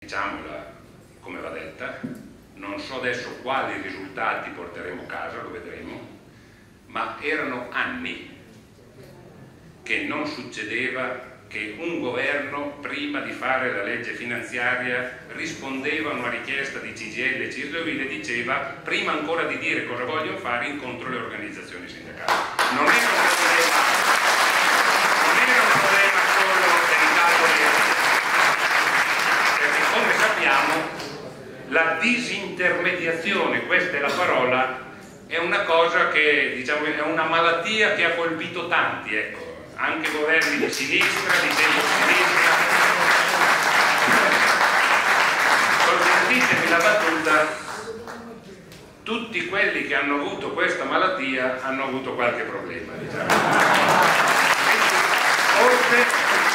Diciamola come va detta, non so adesso quali risultati porteremo a casa, lo vedremo, ma erano anni che non succedeva che un governo prima di fare la legge finanziaria rispondeva a una richiesta di CGIL e CISL e diceva, prima ancora di dire cosa vogliono fare, incontro le organizzazioni sindacali. Non era un problema solo delicato, perché come sappiamo la disintermediazione, questa è la parola, è una cosa che, diciamo, è una malattia che ha colpito tanti, ecco, anche governi di sinistra, di centro-sinistra. Consentitemi la battuta, tutti quelli che hanno avuto questa malattia hanno avuto qualche problema, diciamo. Forse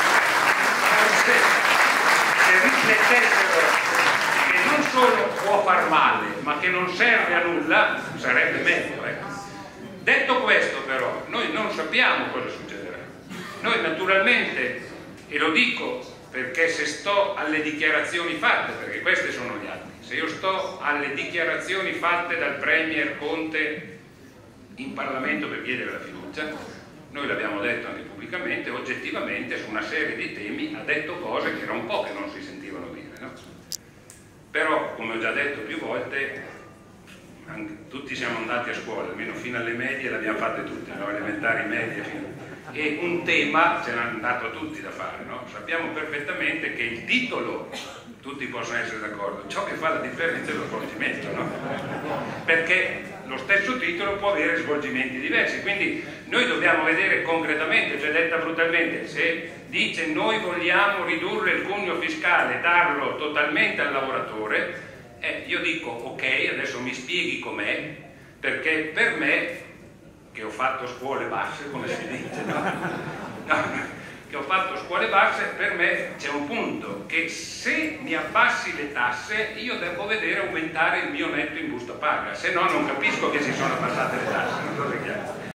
se riflettessero che non solo può far male, ma che non serve a nulla, sarebbe meglio, ecco. Detto questo però, noi non sappiamo cosa succederà. Noi naturalmente, e lo dico perché se sto alle dichiarazioni fatte, perché questi sono gli atti, se io sto alle dichiarazioni fatte dal Premier Conte in Parlamento per chiedere la fiducia, noi l'abbiamo detto anche pubblicamente, oggettivamente su una serie di temi ha detto cose che era un po' che non si sentivano dire, no? Però, come ho già detto più volte, tutti siamo andati a scuola, almeno fino alle medie l'abbiamo fatte tutte, no? Elementari, medie, e un tema ce l'hanno dato a tutti da fare, no? Sappiamo perfettamente che il titolo, tutti possono essere d'accordo, ciò che fa la differenza è lo svolgimento, no? Perché lo stesso titolo può avere svolgimenti diversi, quindi noi dobbiamo vedere concretamente, cioè detta brutalmente, se dice noi vogliamo ridurre il cuneo fiscale, darlo totalmente al lavoratore, io dico ok, adesso mi spieghi com'è, perché per me, che ho fatto scuole basse, come si dice, che ho fatto scuole basse, per me c'è un punto che se mi abbassi le tasse io devo vedere aumentare il mio netto in busta paga, se no non capisco che si sono abbassate le tasse, non so se è chiaro.